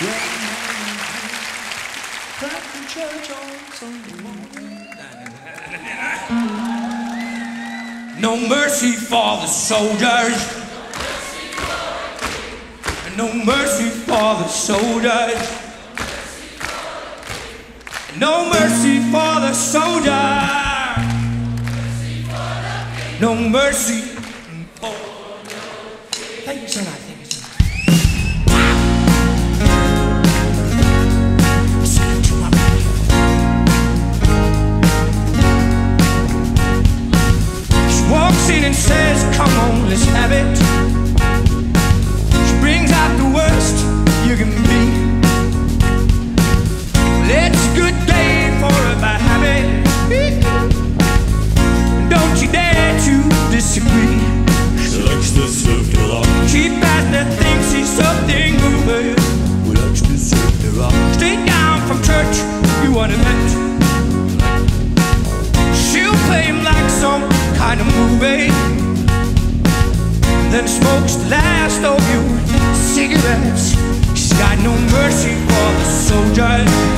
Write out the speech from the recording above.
Back in church on Sunday morning. No mercy for the soldiers. No mercy for the soldiers. No mercy for the soldiers. No mercy for the... Thank you so much. Thank you so much. Walks in and says, come on, let's have it. She brings out the worst you can be. Well, it's a good day for a bad habit. Don't you dare to disagree. She likes to serve you up. She pastor thinks she's something moving. Who likes to serve you up. Straight down from church, you want it meant. She'll play him like some kind of movie, then smokes the last of your cigarettes. She's got no mercy for the soldiers.